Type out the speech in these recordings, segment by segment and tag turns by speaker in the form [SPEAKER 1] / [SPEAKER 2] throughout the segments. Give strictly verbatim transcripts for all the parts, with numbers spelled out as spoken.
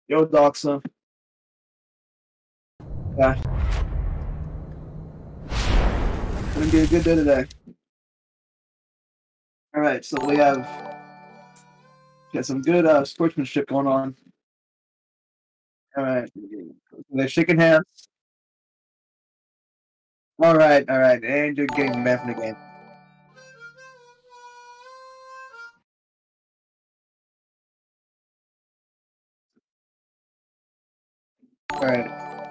[SPEAKER 1] Yo, Doxa. Yeah. Gonna be a good day today. Alright, so we have got some good uh, sportsmanship going on. Alright. They're shaking hands. Alright, alright, and you're getting banned from the game. Alright.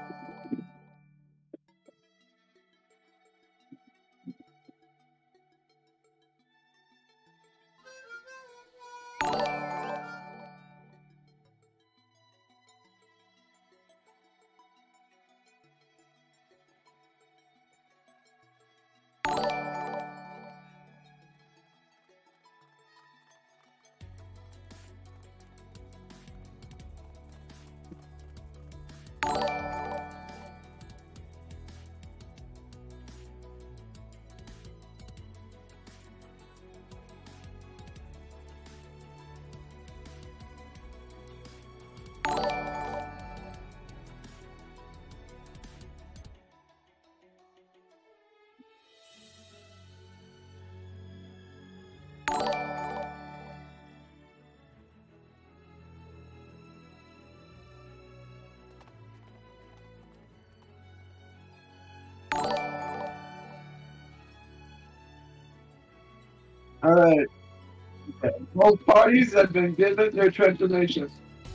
[SPEAKER 1] Alright. Okay. Both parties have been given their transformations.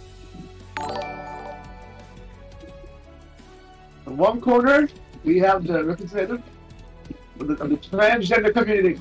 [SPEAKER 1] In one corner, we have the representative of the, of the transgender community.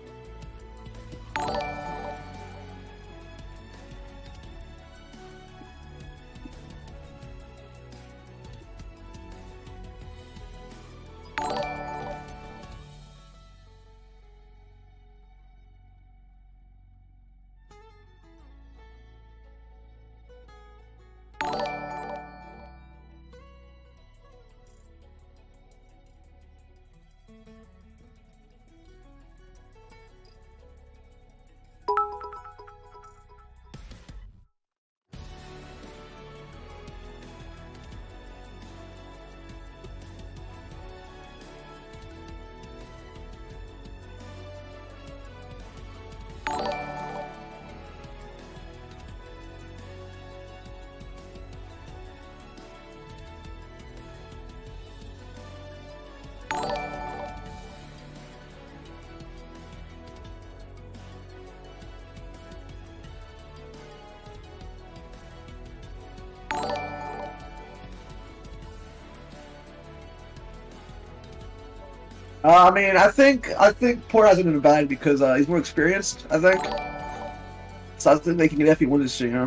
[SPEAKER 1] Uh, I mean, I think I think Port hasn't been bad because uh, he's more experienced. I think, so I think they can definitely win this year. You know?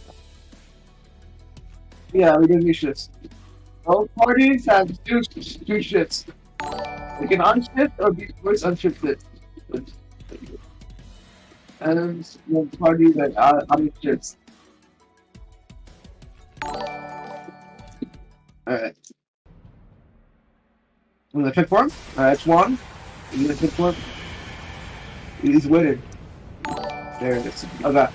[SPEAKER 1] Yeah, we did new shits. Both parties have two two shits. They can unshift or be forced unshifted. And one party that uh, unshifts. Alright. I'm gonna pick for him. Alright, it's one. I'm gonna pick for him. He's waiting. There it is. Okay.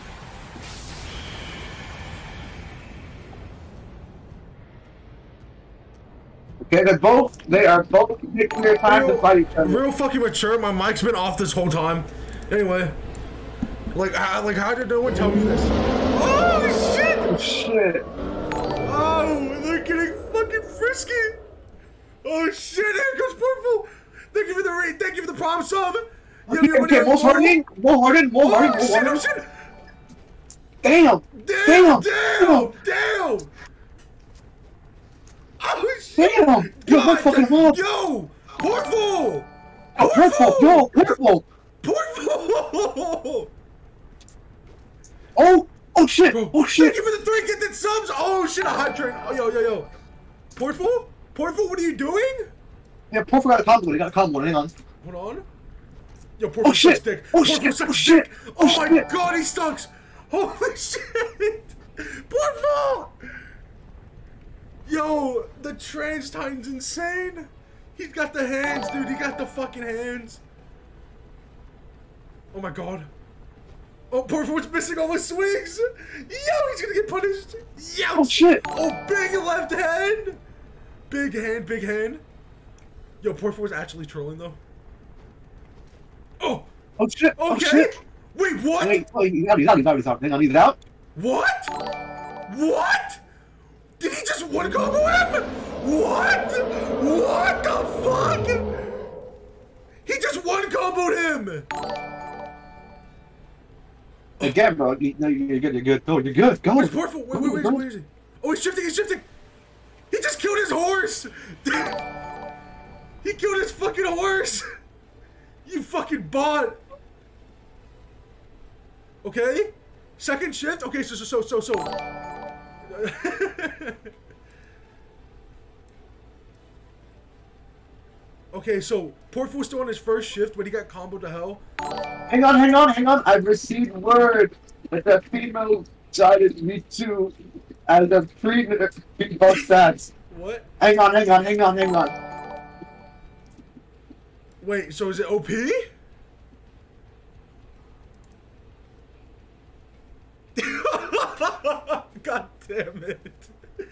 [SPEAKER 1] Okay, they're both, they are both taking their time real, to fight each other.
[SPEAKER 2] Real fucking mature, my mic's been off this whole time. Anyway. Like, how, like, how did no one tell me this? Oh, shit!
[SPEAKER 1] Oh, shit.
[SPEAKER 2] Oh, they're getting fucking frisky! Oh shit, here comes Purple! Thank you for the raid, thank you for the problem sub!
[SPEAKER 1] Okay, okay, more hardening, more hardening, more hardening, more hardening.
[SPEAKER 2] Shit,
[SPEAKER 1] Damn!
[SPEAKER 2] Damn! Damn! Damn! Damn! Oh shit!
[SPEAKER 1] Damn! Yo, we're fucking up!
[SPEAKER 2] Yo! Portful!
[SPEAKER 1] Oh, Portful! Yo, Portful!
[SPEAKER 2] Portful!
[SPEAKER 1] Oh! Oh shit!
[SPEAKER 2] Bro,
[SPEAKER 1] oh shit!
[SPEAKER 2] Thank you for the three gifted subs! Oh shit, a hot train! Oh yo yo yo! Portful? Portful, what are you doing?
[SPEAKER 1] Yeah, Portful got a combo. He got a combo. Hang on.
[SPEAKER 2] Hold on. Yo, Portful
[SPEAKER 1] oh, shit.
[SPEAKER 2] Stick.
[SPEAKER 1] Oh,
[SPEAKER 2] Portful
[SPEAKER 1] shit.
[SPEAKER 2] sucks
[SPEAKER 1] Oh shit!
[SPEAKER 2] Oh,
[SPEAKER 1] oh
[SPEAKER 2] my
[SPEAKER 1] shit.
[SPEAKER 2] god, he sucks! Holy shit! Portful! Yo, the Trans Titan's insane! He's got the hands, dude. He got the fucking hands. Oh my god. Oh, Portfoot's missing all his swings. Yo, he's gonna get punished. Yo.
[SPEAKER 1] Oh shit!
[SPEAKER 2] Oh, big left hand. Big hand, big hand. Yo, Portfoot was actually trolling though. Oh.
[SPEAKER 1] Oh shit!
[SPEAKER 2] Okay.
[SPEAKER 1] Oh shit!
[SPEAKER 2] Wait, what?
[SPEAKER 1] Wait, wait, he's out, he's out, he's out, he's out. Hang on, he's out.
[SPEAKER 2] What? What? Did he just one combo him? What? What the fuck? He just one comboed him.
[SPEAKER 1] Again, bro. You, no, you're good. You're good. Go. You're good. Go.
[SPEAKER 2] Where's Portfoot? Wait, wait, wait, where is he? Oh, he's shifting. He's shifting. He just killed his horse. He killed his fucking horse. You fucking bot. Okay. Second shift. Okay. So so so so so. Okay, so Portfoot was still on his first shift when he got comboed to hell.
[SPEAKER 1] Hang on, hang on, hang on. I've received word that the female sided me too as a pre pre-buff stats.
[SPEAKER 2] What?
[SPEAKER 1] Hang on, hang on, hang on, hang on.
[SPEAKER 2] Wait, so is it O P? God damn it.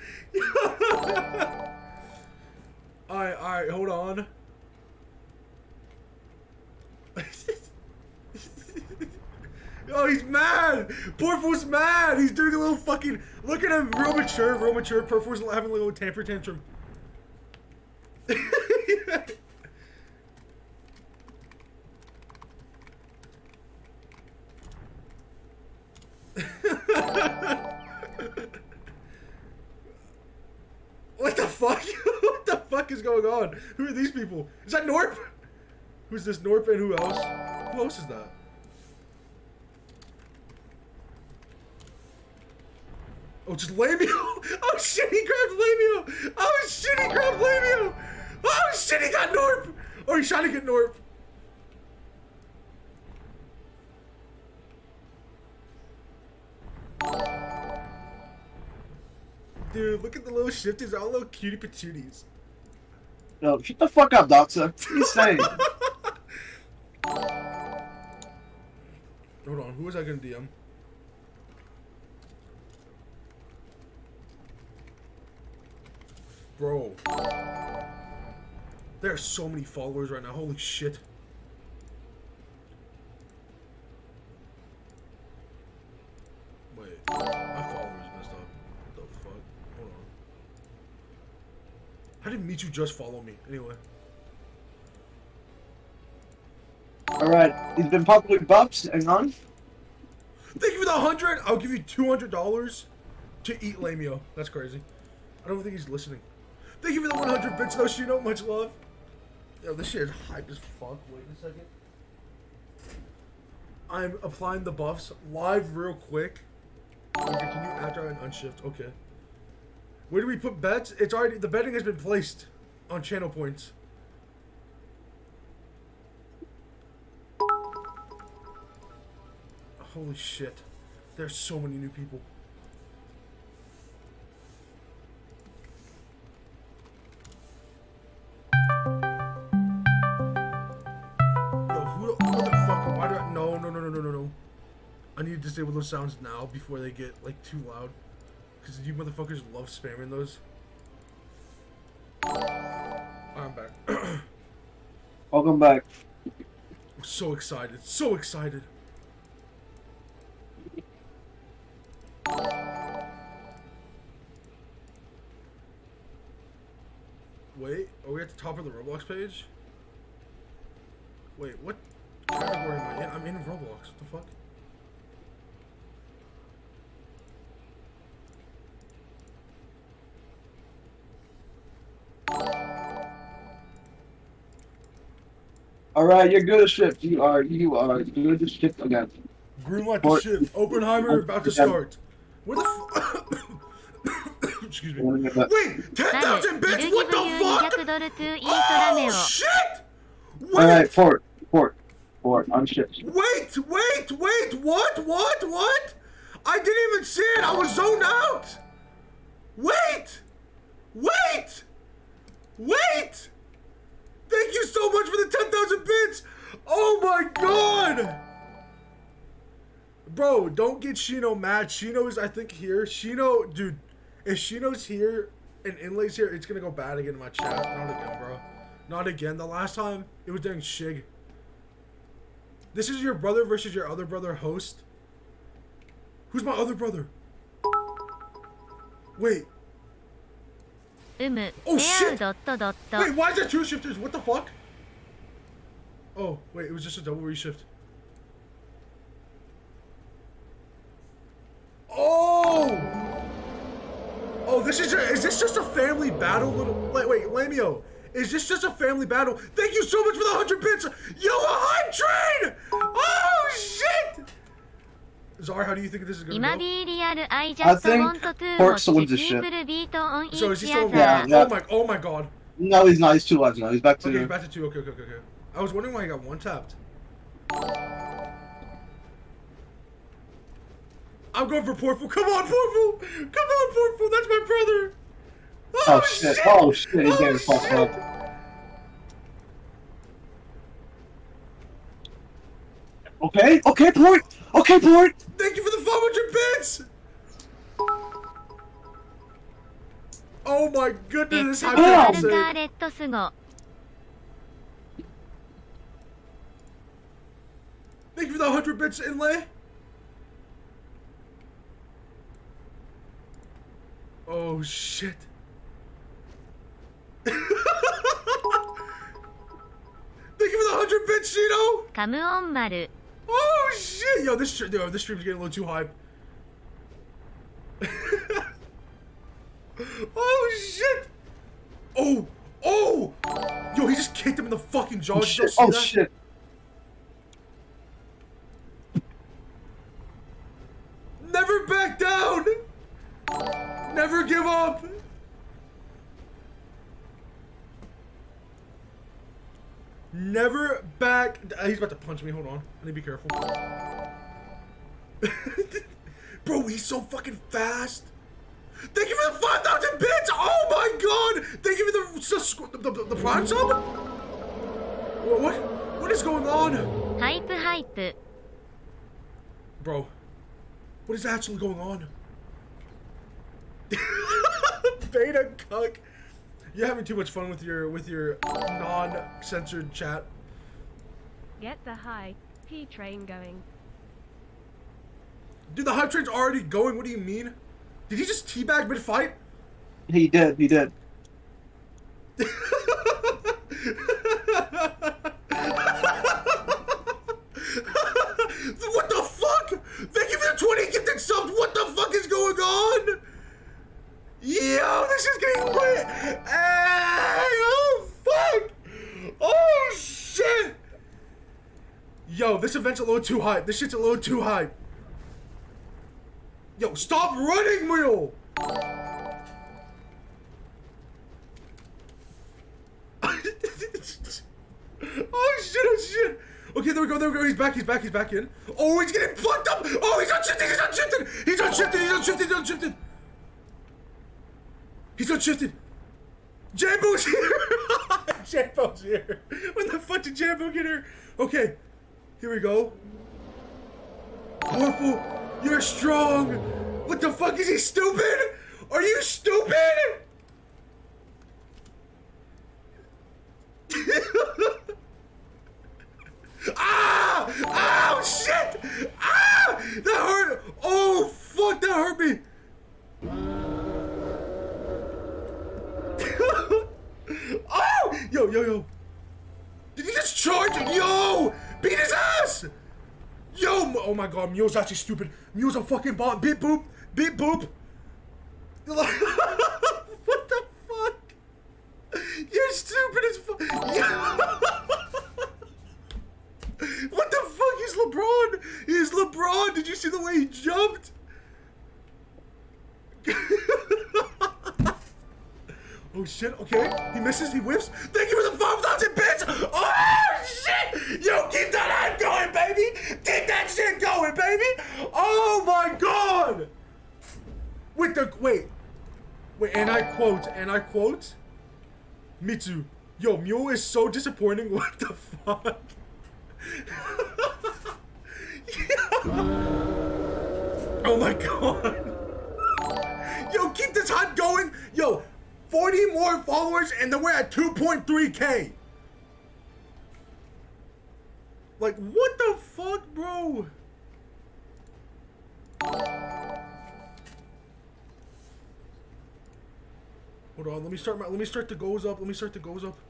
[SPEAKER 2] Alright, alright, hold on. Oh, he's mad! Portfoot's mad! He's doing a little fucking... Look at him, real mature, real mature. Portfoot's having a little temper tantrum. What the fuck? What the fuck is going on? Who are these people? Is that Norp? Who's this Norp and who else? Who else is that? Oh, just Lamio! Oh shit, he grabbed Lamio! Oh shit, he grabbed Lamio! Oh shit, he got Norp! Oh, he's trying to get Norp. Dude, look at the little shifters, all little cutie patooties.
[SPEAKER 1] No, shut the fuck up, Doctor. What are you saying?
[SPEAKER 2] Hold on, who was I gonna D M? Bro. There are so many followers right now, holy shit. Wait, my followers messed up. What the fuck? Hold on. How did Michu just follow me? Anyway.
[SPEAKER 1] Alright, he's been publicly buffed. Hang on.
[SPEAKER 2] Thank you for the hundred! I'll give you two hundred dollars to eat Lamio. That's crazy. I don't think he's listening. Thank you for the one hundred bits, though, Shino. Much love. Yo, this shit is hype as fuck. Wait a second. I'm applying the buffs live real quick. Okay, can you after and unshift? Okay. Where do we put bets? It's already, the betting has been placed on channel points. Holy shit. There's so many new people. No, no, no, no, no, no, no. I need to disable those sounds now before they get, like, too loud. Because you motherfuckers love spamming those. I'm back.
[SPEAKER 1] Welcome back.
[SPEAKER 2] I'm so excited. So excited. Wait, are we at the top of the Roblox page? Wait, what category am I in? I'm in Roblox. What the fuck?
[SPEAKER 1] Alright, you're good as shift. You are, you are good as shift again.
[SPEAKER 2] Green light to shift. Oppenheimer about to start. Where the f- Excuse me. Wait, ten thousand bits? What the fuck? Oh, shit! Wait!
[SPEAKER 1] Alright, Fort, Fort, Fort, unshift.
[SPEAKER 2] Wait, wait, wait, what, what, what? I didn't even see it, I was zoned out! Wait! Wait! Wait! Thank you so much for the ten thousand bits! Oh my god! bro, don't get Shino mad. Shino is, I think, here. Shino, dude, if Shino's here and Inlay's here, it's gonna go bad again in my chat. Not again, bro. Not again. The last time, it was during Shig. This is your brother versus your other brother host. Who's my other brother? Wait. Oh shit! Wait, why is there two shifters? What the fuck? Oh, wait, it was just a double reshift. Oh! Oh, this is a, is this just a family battle? Little, wait, wait, Lamio. Is this just a family battle? Thank you so much for the hundred bits! Yo, a hype train! Oh shit! Zar, how do you think this is gonna go?
[SPEAKER 1] I think Pork's wins the shit.
[SPEAKER 2] So is he still
[SPEAKER 1] yeah, yeah.
[SPEAKER 2] Oh my, oh my god.
[SPEAKER 1] No, he's not. He's two lives now. He's back to.
[SPEAKER 2] Okay, he's back to two. Okay, okay, okay, okay. I was wondering why he got one tapped. I'm going for Portful. Come on, Portful! Come on, Portful! That's my brother! Oh,
[SPEAKER 1] oh shit. shit! Oh shit! He's getting fucked up. Okay, okay, Port! Okay, Port!
[SPEAKER 2] Thank you for the five hundred bits! Oh my goodness, how
[SPEAKER 1] Wow.
[SPEAKER 2] Thank you for the one hundred bits, Inlay. Oh shit. Thank you for the one hundred bits, Shino! Oh shit! Yo, this yo, this stream's getting a little too hype. Oh shit! Oh! Oh! Yo, he just kicked him in the fucking jaw.
[SPEAKER 1] Oh shit! Oh shit!
[SPEAKER 2] Never back down! Never give up! Never back. Uh, he's about to punch me. Hold on. I need to be careful. Bro, he's so fucking fast. Thank you for the five thousand bits. Oh my god. Thank you for the the, the, the prime sub. What, what? What is going on?
[SPEAKER 3] Hype, hype.
[SPEAKER 2] Bro, what is actually going on? Beta cuck. You're having too much fun with your with your non-censored chat.
[SPEAKER 4] Get the high P train going.
[SPEAKER 2] Dude, the hype train's already going. What do you mean? Did he just teabag mid-fight?
[SPEAKER 1] He did. He did.
[SPEAKER 2] What the fuck? Thank you for the twenty gifted subs. What the fuck is going on? Yo, this is getting lit! Hey, oh fuck! Oh shit! Yo, this event's a little too hype. This shit's a little too hype. Yo, stop running, Mule! Oh shit, oh shit! Okay, there we go, there we go. He's back, he's back, he's back in. Oh, he's getting fucked up! Oh, he's unshifted, he's unshifted! He's unshifted, he's unshifted, he's unshifted! He's unshifted! Jambo's here! Jambo's here! When the fuck did Jambo get here? Okay, here we go. Purple, you're strong! What the fuck, is he stupid? Are you stupid? Ah! Ow, shit! Ah! That hurt! Oh, fuck, that hurt me! Oh! Yo, yo, yo. Did he just charge? Yo! Beat his ass! Yo! Oh my god, Mule's actually stupid. Mule's a fucking bot. Beep boop. Beep boop. What the fuck? You're stupid as fuck. What the fuck? He's LeBron. He's LeBron. Did you see the way he jumped? Oh shit, okay. He misses, he whiffs. Thank you for the five thousand bits! Oh shit! Yo, keep that hype going, baby! Keep that shit going, baby! Oh my god! With the, wait. Wait, and I quote, and I quote. Mitsu, yo, Mule is so disappointing, what the fuck? Yeah. Oh my god. Yo, keep this hunt going. Yo, forty more followers and then we're at two point three K. Like, what the fuck, bro? Hold on, let me start my let me start the goes up. Let me start the goes up.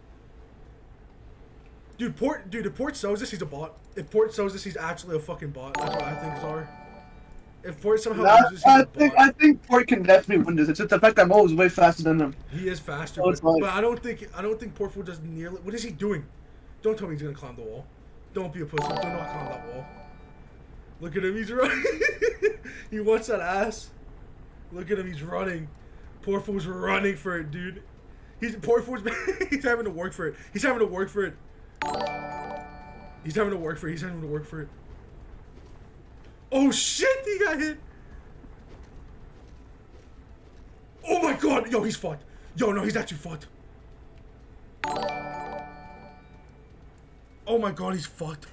[SPEAKER 2] Dude, Port dude, if Port sells this, he's a bot. If Port sells this, he's actually a fucking bot. That's what I think, Czar. If Port somehow
[SPEAKER 1] Nah,
[SPEAKER 2] loses, he's
[SPEAKER 1] I
[SPEAKER 2] a
[SPEAKER 1] think
[SPEAKER 2] bot.
[SPEAKER 1] I think Port can definitely win this. It's just the fact that Mo is way faster than him.
[SPEAKER 2] He is faster,
[SPEAKER 1] Oh,
[SPEAKER 2] but,
[SPEAKER 1] it's like-
[SPEAKER 2] but I don't think I don't think Portful does nearly. What is he doing? Don't tell me he's gonna climb the wall. Don't be a pussy. Do not climb that wall. Look at him, he's running. He wants that ass. Look at him, he's running. Portful's running for it, dude. He's Portful's he's having to work for it. He's having to work for it. He's having to work for it. He's having to work for it. Oh shit, he got hit. Oh my god, yo, he's fucked. Yo, no, he's actually fucked. Oh my god, he's fucked.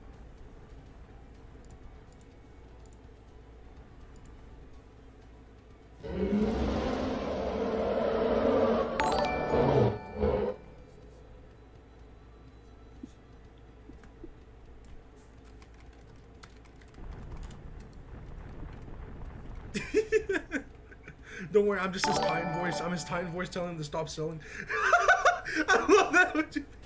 [SPEAKER 2] Don't worry, I'm just his Titan voice. I'm his Titan voice telling him to stop selling. I love that. What you...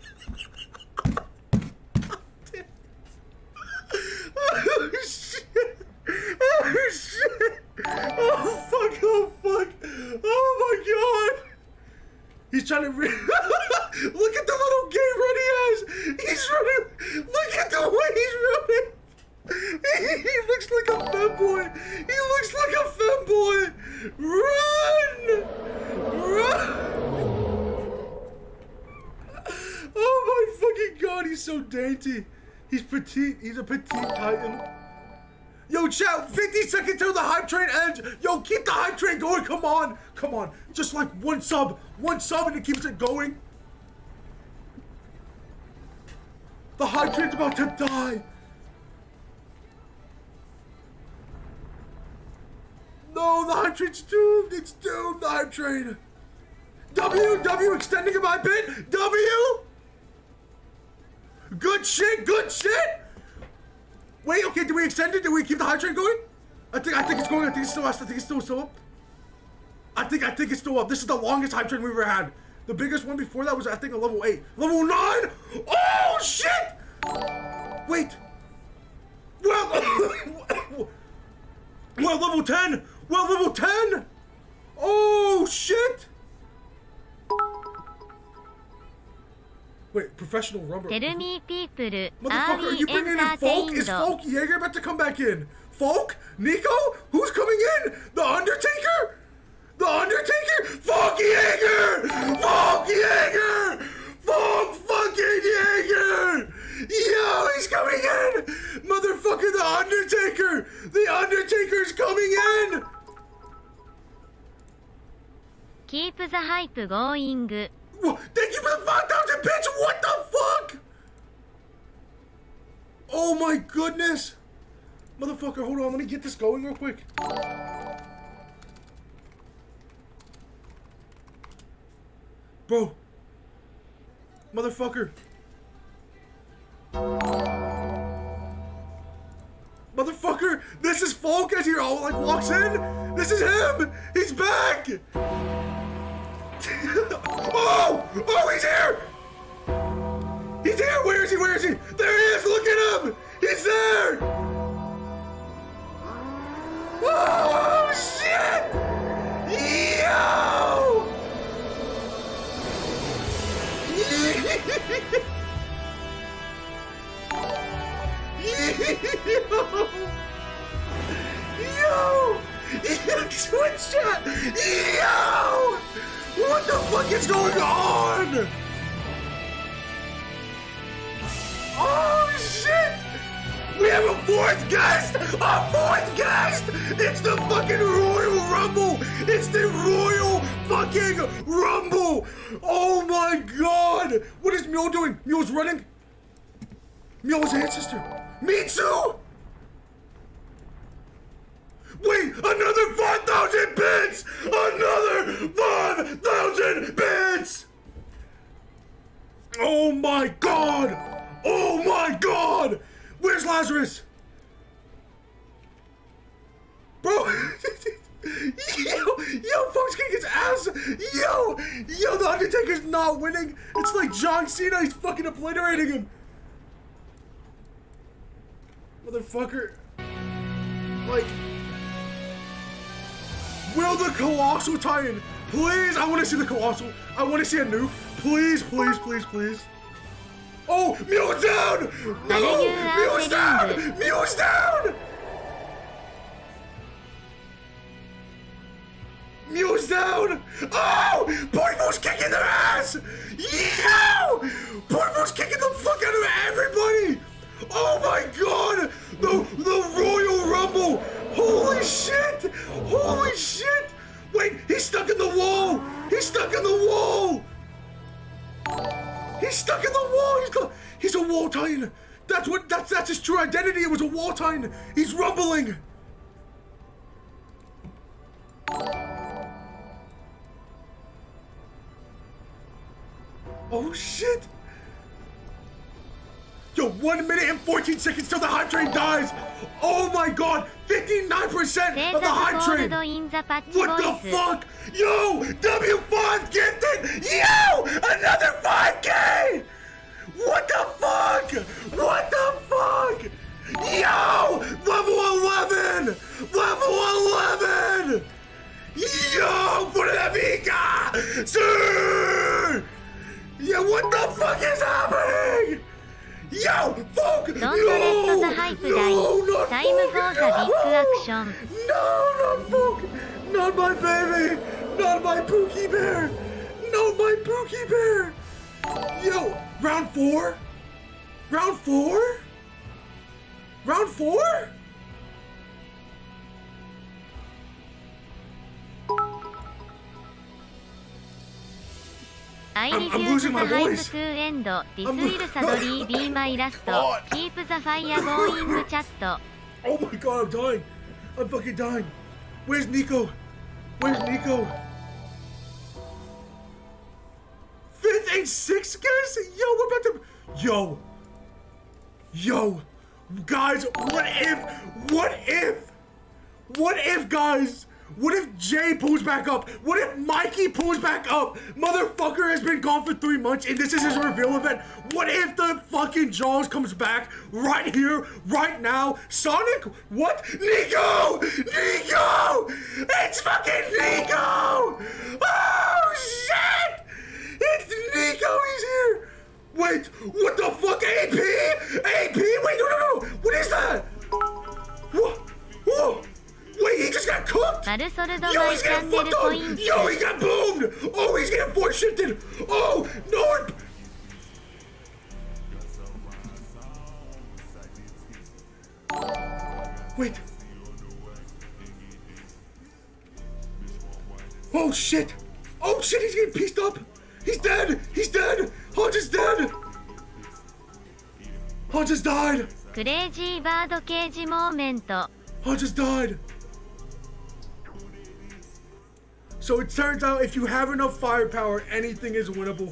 [SPEAKER 2] Oh shit! Oh shit! Oh fuck! Oh fuck! Oh my god! He's trying to re- look at the little gay run he has! He's running! Look at the way he's running! He looks like a femboy! He looks like a femboy! Run! Run! Oh my fucking god, he's so dainty! He's petite, he's a petite titan. Yo, chat, fifty seconds till the hype train ends! Yo, keep the hype train going, come on! Come on, just like one sub, one sub and it keeps it going. The hype train's about to die! No, the hype train's doomed! It's doomed, the hype train! W, W extending my bit! W! Good shit, good shit! Wait, okay, do we extend it? Do we keep the hype train going? I think I think it's going, I think it's still I think it's still still up. I think I think it's still up. This is the longest hype train we've ever had. The biggest one before that was I think a level eight. Level nine! Oh shit! Wait! Well Well level ten! Well level ten! Oh shit! Wait, professional rumble.
[SPEAKER 3] Tell me people,
[SPEAKER 2] Motherfucker, are you bringing in Folk? Is Folk Jaeger about to come back in? Folk? Nico? Who's coming in? The Undertaker? The Undertaker? Folk Jaeger! Folk Jaeger! Folk fucking Jaeger! Yo, he's coming in! Motherfucker, the Undertaker! The Undertaker's coming in!
[SPEAKER 3] Keep the hype going.
[SPEAKER 2] Whoa, thank you for the five thousand bits! What the fuck? Oh my goodness! Motherfucker, hold on, let me get this going real quick. Bro. Motherfucker. Motherfucker, this is Folk as he all like walks in. This is him. He's back. Oh! Oh, he's here! He's here! Where is he? Where is he? There he is! Look at him! He's there! Oh, shit! Yo! Yo! Yo! Twitch chat! Yo! What the fuck is going on? Oh shit! We have a fourth guest! A fourth guest! It's the fucking Royal Rumble! It's the Royal fucking Rumble! Oh my god! What is Mule doing? Mule's running? Mule's ancestor! Mitsu! Wait, another five thousand bits! Another five thousand bits! Oh my god! Oh my god! Where's Lazarus? Bro! yo, yo, folks kick his ass! Yo! Yo, the Undertaker's not winning! It's like John Cena, he's fucking obliterating him! Motherfucker. Like... Will the Colossal Titan? Please, I want to see the Colossal. I want to see a nuke. Please, please, please, please. Oh, Mule's down! No! Mule's down! Mule's down! Mule's down! Oh! Portavo's kicking their ass! Yo! Portavo's kicking the fuck out of everybody! Oh my god! The, the Royal Rumble! Holy shit! Holy shit! Wait, he's stuck in the wall! He's stuck in the wall! He's stuck in the wall! He's got, he's a wall titan! That's what that's that's his true identity, it was a wall titan! He's rumbling! Oh shit! Yo, one minute and fourteen seconds till the hype train dies! Oh my god! fifty-nine percent of the hype train! What the fuck? Yo! W five gifted! Yo! Another five K! What the fuck? What the fuck? Yo! Level eleven! Level eleven! Yo! Por la vida! Sir! Yeah, what the fuck is happening? Yo, fuck!
[SPEAKER 3] Don't let the hype die. Time for the big action.
[SPEAKER 2] No, not fuck! Not my baby! Not my Pookie Bear! Not my Pookie Bear! Yo, round four? Round four? Round four?
[SPEAKER 3] I refuse the hype to end. This will sadly be my last. Keep the fire going, chat.
[SPEAKER 2] Oh my god, I'm dying. I'm fucking dying. Where's Nico? Where's Nico? Fifth and sixth, guys? Yo, we're about to... Yo. Yo. Guys, what if... What if... What if, guys... What if Jay pulls back up? What if Mikey pulls back up? Motherfucker has been gone for three months and this is his reveal event. What if the fucking Jaws comes back right here, right now? Sonic? What? Nico! Nico! It's fucking Nico! Oh, shit! It's Nico, he's here! Wait, what the fuck? A P? A P? Wait, no, no, no! What is that? Whoa! Whoa! Wait, he just got cooked! Yo, he's getting fucked up! Yo, he got boomed! Oh, he's getting force shifted! Oh, Norp! Wait. Oh, shit! Oh, shit, he's getting pieced up! He's dead! He's dead! Hodge is dead! Hodge has died!
[SPEAKER 3] Crazy bird cage moment.
[SPEAKER 2] Hodge has died! So it turns out if you have enough firepower, anything is winnable.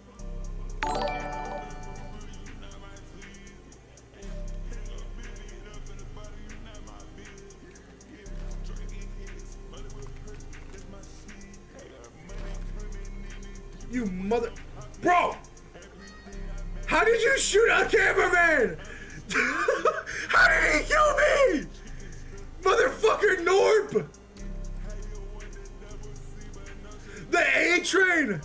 [SPEAKER 2] You mother... Bro! How did you shoot a cameraman? How did he kill me? Motherfucker Norp! The A train!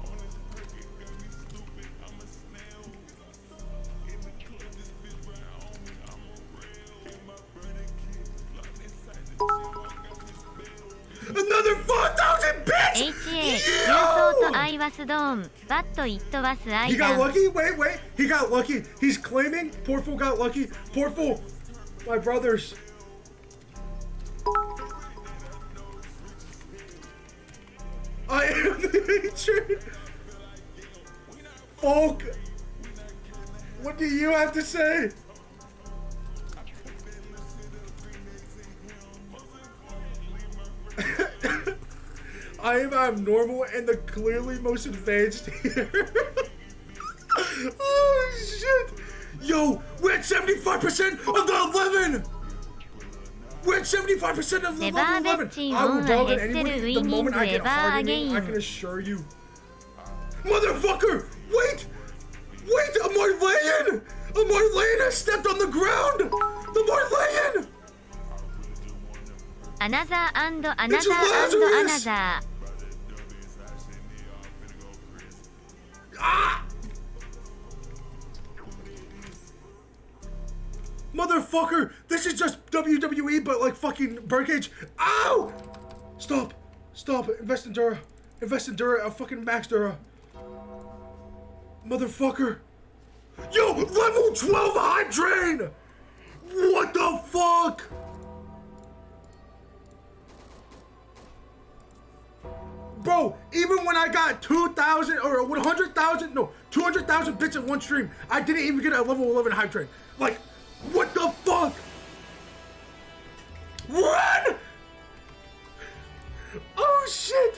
[SPEAKER 2] Another four thousand bits!
[SPEAKER 3] H A, you thought I was dumb, but it was I.
[SPEAKER 2] He got lucky? Wait, wait. He got lucky. He's claiming Portful got lucky. Portful, my brothers. I am the A-Train. Folk, what do you have to say? I am abnormal and the clearly most advanced here. Oh shit! Yo, we're at seventy-five percent of the eleven! We're at seventy-five percent of the level eleven! I will draw that anybody the moment I get hardening, I can assure you. Motherfucker! Wait! Wait! A Marleyan! A Marleyan has stepped on the ground! The Marleyan!
[SPEAKER 3] Another and another and another.
[SPEAKER 2] Ah! Motherfucker! This is just W W E, but like fucking Birdcage. Ow! Stop! Stop! Invest in Dura. Invest in Dura. A fucking Max Dura. Motherfucker! Yo! Level twelve Hype Train! What the fuck? Bro, even when I got two thousand or one hundred thousand, no, two hundred thousand bits in one stream, I didn't even get a level eleven Hype Train. Like, what the fuck? Run! Oh shit!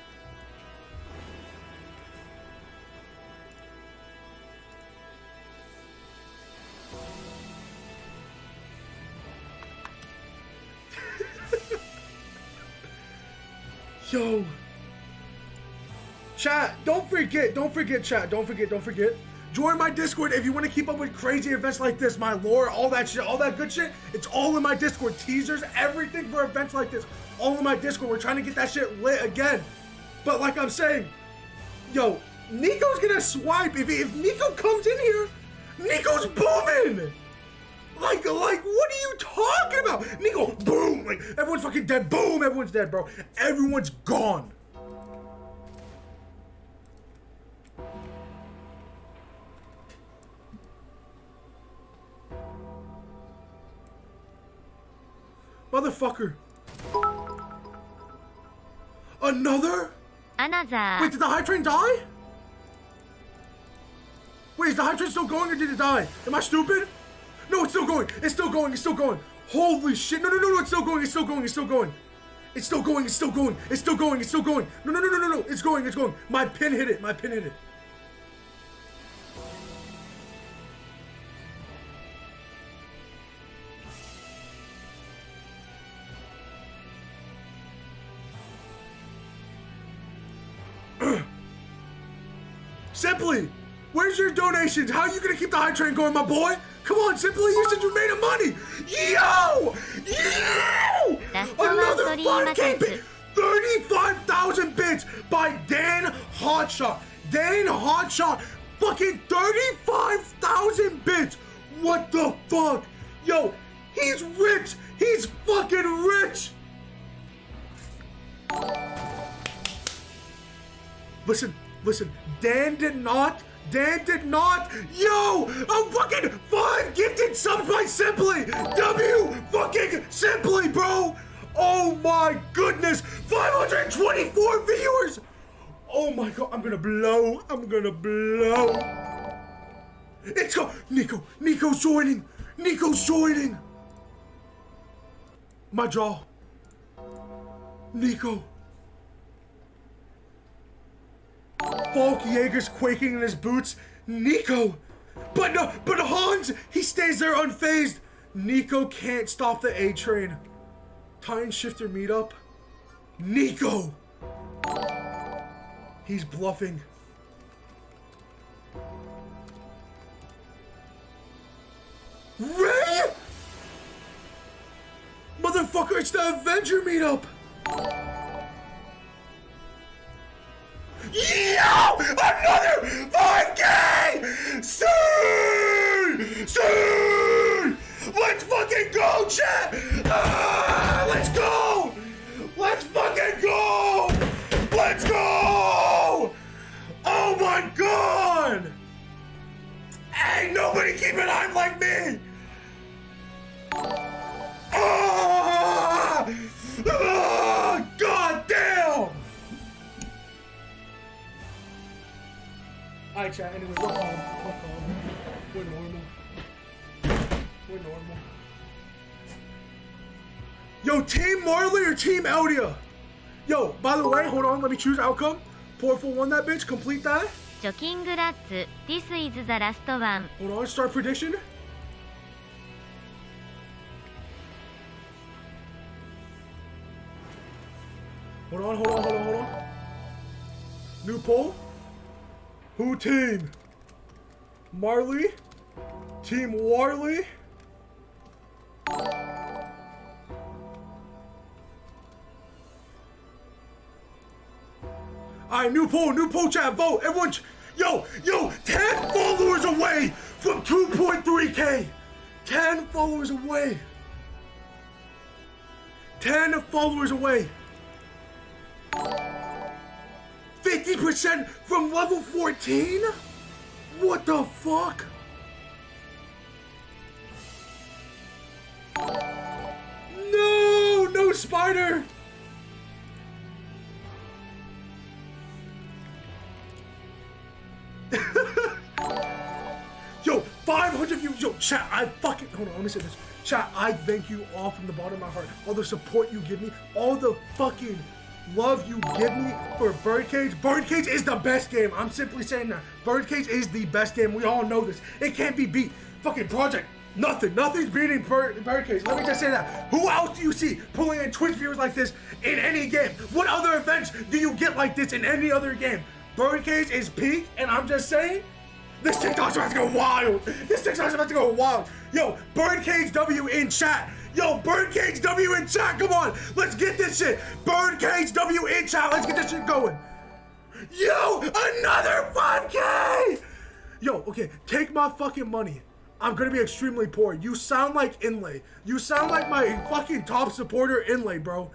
[SPEAKER 2] Yo. Chat, don't forget, don't forget, chat, don't forget, don't forget. Join my Discord if you want to keep up with crazy events like this, my lore, all that shit, all that good shit. It's all in my Discord. Teasers, everything for events like this, all in my Discord. We're trying to get that shit lit again. But like I'm saying, yo, Nico's gonna swipe. If, if Nico comes in here, Nico's booming. Like, like, what are you talking about? Nico, boom, like, everyone's fucking dead. Boom, everyone's dead, bro. Everyone's gone. Motherfucker. Another?
[SPEAKER 3] Another.
[SPEAKER 2] Wait, did the Hype Train die? Wait, is the Hype Train still going or did it die? Am I stupid? No, it's still going. It's still going. It's still going. Holy shit. No, no, no, no. It's still going. It's still going. It's still going. It's still going. It's still going. It's still going. It's still going. No, no, no, no, no, no. It's going. It's going. My pin hit it. My pin hit it. Simply, where's your donations? How are you gonna keep the Hype Train going, my boy? Come on, Simply, you said you made a money! Yo! Yo! Another five K bit! thirty-five thousand bits by Dan Hotshot! Dan Hotshot! Fucking thirty-five thousand bits! What the fuck? Yo, he's rich! He's fucking rich! Listen, listen, Dan did not Dan did not! Yo! I'm fucking five gifted subs by Simply! W fucking Simply, bro! Oh my goodness! five hundred twenty-four viewers! Oh my god, I'm gonna blow! I'm gonna blow! It's go! Nico! Nico's joining! Nico's joining! My jaw. Nico. Falk Jaeger's quaking in his boots. Nico! But no, but Hans, he stays there unfazed. Nico can't stop the A train. Time Shifter meetup. Nico! He's bluffing. Ray! Motherfucker, it's the Avenger meetup! Yo! Another five K! Soon! Soon! Let's fucking go, chat! Ah, let's go! Let's fucking go! Let's go! Oh my god! Ain't nobody keeping hype like me! Ah! Ah! God damn! Alright, chat, anyway, we're calm. We're calm. We're normal. We're normal. Yo, Team Marley or Team Eldia? Yo, by the way, hold on, let me choose outcome. Powerful won that bitch, complete that.
[SPEAKER 3] チョキングラッツ This is the last one.
[SPEAKER 2] Hold on, start prediction. Hold on, hold on, hold on, hold on. New poll. Who team? Marley? Team Warley? Alright, new poll, new poll chat, vote. Everyone, yo, yo, ten followers away from two point three K. ten followers away. ten followers away. fifty percent from level fourteen? What the fuck? No, no spider. Yo, five hundred views. Yo, chat, I fucking, hold on, let me say this. Chat, I thank you all from the bottom of my heart. All the support you give me, all the fucking love you give me for Birdcage. Birdcage is the best game. I'm simply saying that. Birdcage is the best game. We all know this. It can't be beat. Fucking Project, nothing. Nothing's beating Bird, Birdcage. Let me just say that. Who else do you see pulling in Twitch viewers like this in any game? What other events do you get like this in any other game? Birdcage is peak, and I'm just saying, this TikTok's about to go wild. This TikTok's about to go wild. Yo, Birdcage W in chat. Yo, Birdcage W in chat. Come on, let's get this shit. Birdcage W in chat. Let's get this shit going. Yo, another five K. Yo, okay, take my fucking money. I'm gonna be extremely poor. You sound like Inlay. You sound like my fucking top supporter, Inlay, bro.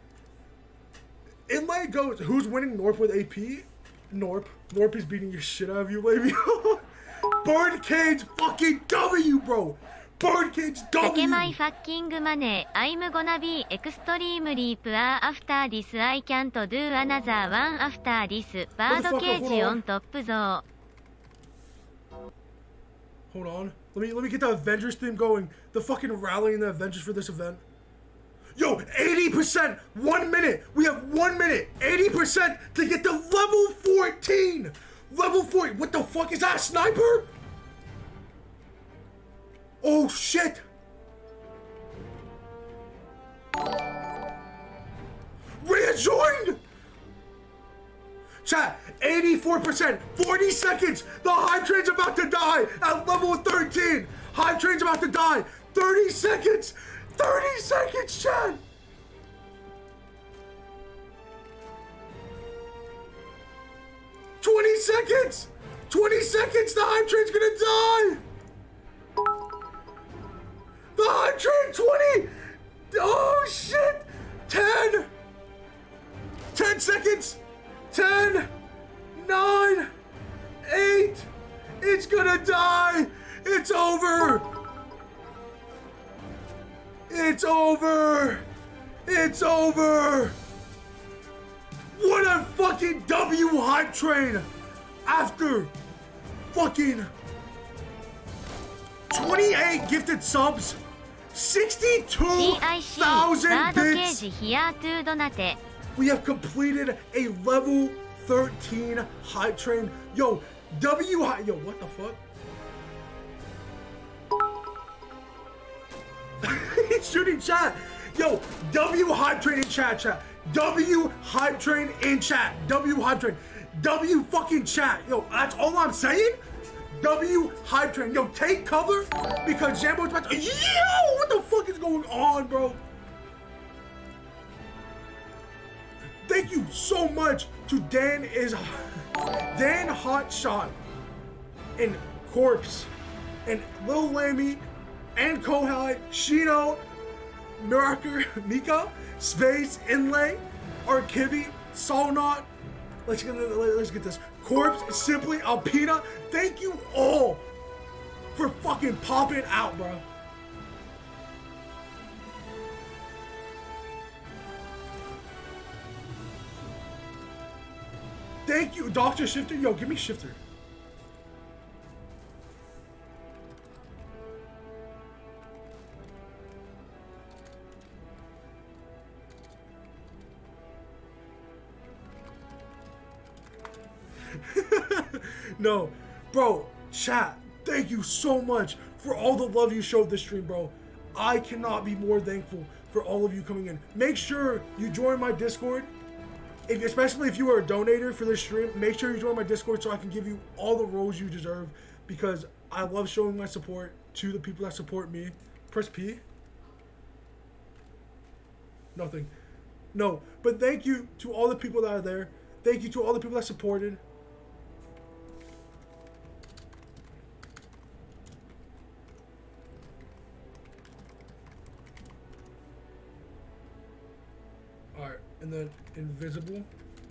[SPEAKER 2] Inlay goes, who's winning Norp with A P? Norp. Norp is beating your shit out of you, baby. Birdcage fucking W, bro. Birdcage W.
[SPEAKER 3] Take my fucking money. I'm gonna be extremely poor after this. I can't do another one after this. Birdcage on top though.
[SPEAKER 2] Hold on. Let me let me get the Avengers theme going. The fucking rallying the Avengers for this event. Yo, eighty percent, one minute. We have one minute, eighty percent to get to level fourteen. Level four, what the fuck is that, sniper? Oh shit. Rejoined. Chat, eighty-four percent, forty seconds. The Hive Train's about to die at level thirteen. Hive Train's about to die, thirty seconds. thirty seconds, chat! twenty seconds! twenty seconds, the Hive Train's gonna die! The Hive Train, twenty! Oh shit! ten! ten seconds! ten! nine! eight! It's gonna die! It's over! It's over! It's over! What a fucking W Hype Train! After fucking twenty-eight gifted subs, sixty-two thousand bits! We have completed a level thirteen Hype Train. Yo, W Hype, yo, what the fuck? He's shooting chat. Yo, W Hype Train in chat, chat. W Hype Train in chat. W Hype Train. W fucking chat. Yo, that's all I'm saying. W Hype Train. Yo, take cover because Jambo's about to. Yo, what the fuck is going on, bro? Thank you so much to Dan is Dan Hotshot and Corpse and Lil Lammy and Kohai, Shino, Miraker, Mika, Space, Inlay, Arkivi, Solnot. Let's get let's get this. Corpse, Simply, Alpina. Thank you all for fucking popping out, bro. Thank you, Doctor Shifter. Yo, give me Shifter. No, bro, chat, thank you so much for all the love you showed this stream, bro. I cannot be more thankful for all of you coming in. Make sure you join my Discord. If, especially if you are a donator for this stream, make sure you join my Discord so I can give you all the roles you deserve, because I love showing my support to the people that support me. Press P. Nothing. No, but thank you to all the people that are there. Thank you to all the people that supported. Alright, and then invisible.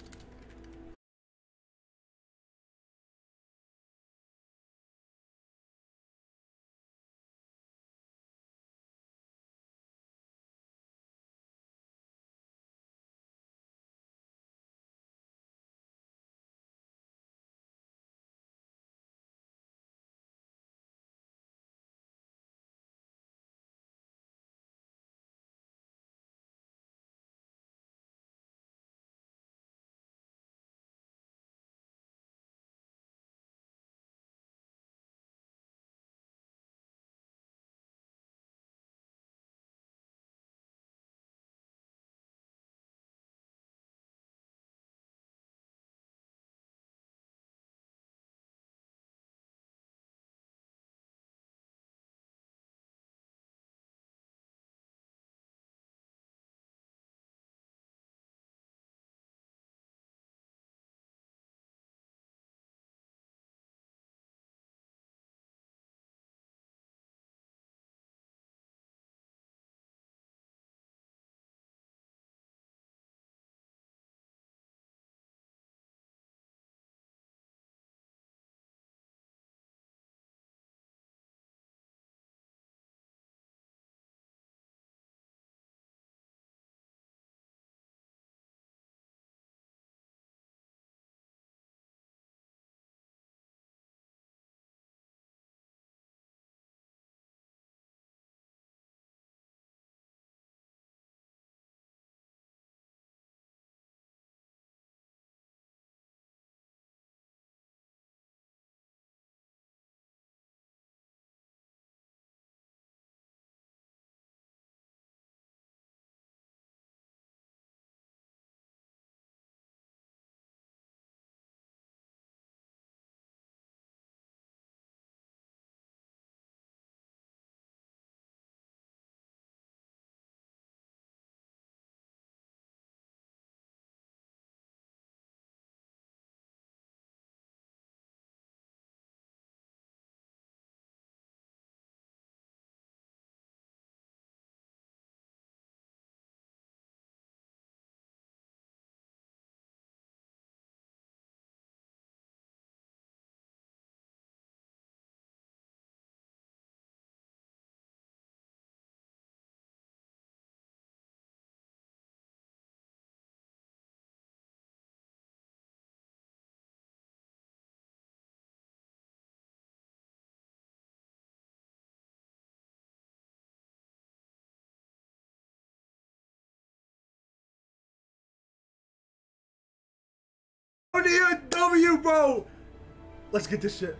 [SPEAKER 2] W, bro! Let's get this shit.